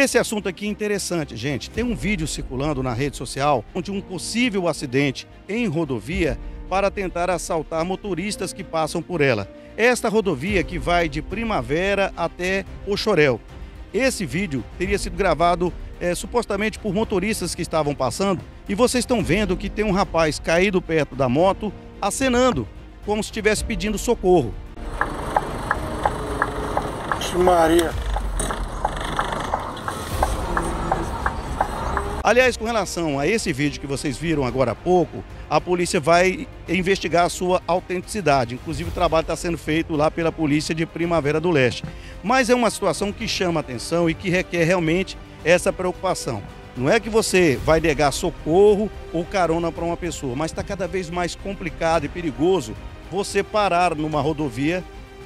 esse assunto aqui é interessante, gente. Tem um vídeo circulando na rede social de um possível acidente em rodovia para tentar assaltar motoristas que passam por ela. Esta rodovia que vai de Primavera até Poxoréu. Esse vídeo teria sido gravado supostamente por motoristas que estavam passando, e vocês estão vendo que tem um rapaz caído perto da moto, acenando, como se estivesse pedindo socorro. Maria. Aliás, com relação a esse vídeo que vocês viram agora há pouco, a polícia vai investigar a sua autenticidade. Inclusive, o trabalho está sendo feito lá pela polícia de Primavera do Leste. Mas é uma situação que chama atenção e que requer realmente essa preocupação. Não é que você vai negar socorro ou carona para uma pessoa, mas está cada vez mais complicado e perigoso você parar numa rodovia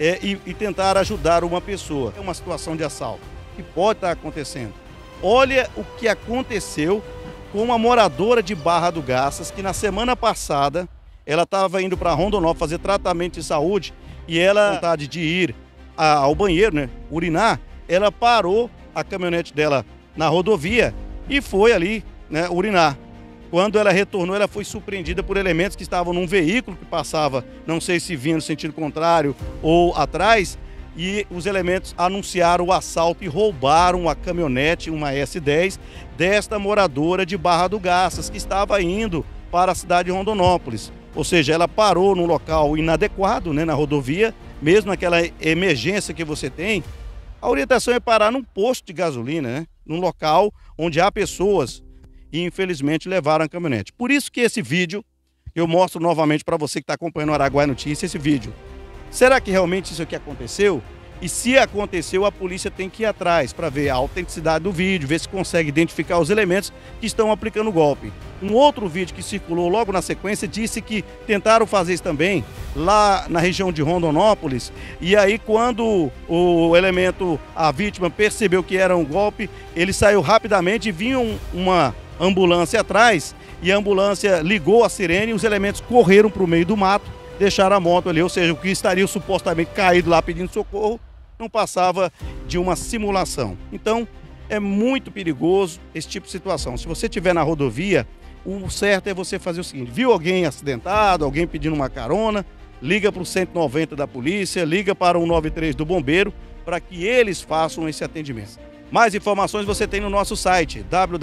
e tentar ajudar uma pessoa. É uma situação de assalto que pode estar acontecendo. Olha o que aconteceu com uma moradora de Barra do Garças, que na semana passada ela estava indo para Rondonópolis fazer tratamento de saúde e ela, com vontade de ir ao banheiro, né, urinar, ela parou a caminhonete dela na rodovia e foi ali, né, urinar. Quando ela retornou, ela foi surpreendida por elementos que estavam num veículo que passava, não sei se vinha no sentido contrário ou atrás, e os elementos anunciaram o assalto e roubaram a caminhonete, uma S10, desta moradora de Barra do Garças, que estava indo para a cidade de Rondonópolis. Ou seja, ela parou num local inadequado, né, na rodovia, mesmo naquela emergência que você tem. A orientação é parar num posto de gasolina, né, num local onde há pessoas, e infelizmente levaram a caminhonete. Por isso que esse vídeo, eu mostro novamente para você que está acompanhando o Araguaia Notícias, esse vídeo. Será que realmente isso aqui aconteceu? E se aconteceu, a polícia tem que ir atrás para ver a autenticidade do vídeo, ver se consegue identificar os elementos que estão aplicando o golpe. Um outro vídeo que circulou logo na sequência disse que tentaram fazer isso também lá na região de Rondonópolis, e aí quando o elemento, a vítima, percebeu que era um golpe, ele saiu rapidamente e vinha uma ambulância atrás, e a ambulância ligou a sirene e os elementos correram para o meio do mato, deixaram a moto ali, ou seja, o que estaria supostamente caído lá pedindo socorro, não passava de uma simulação. Então, é muito perigoso esse tipo de situação. Se você estiver na rodovia, o certo é você fazer o seguinte: viu alguém acidentado, alguém pedindo uma carona, liga para o 190 da polícia, liga para o 193 do bombeiro, para que eles façam esse atendimento. Mais informações você tem no nosso site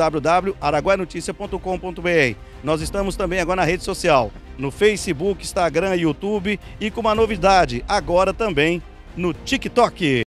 www.araguaianoticia.com.br. Nós estamos também agora na rede social, no Facebook, Instagram, YouTube, e com uma novidade, agora também no TikTok.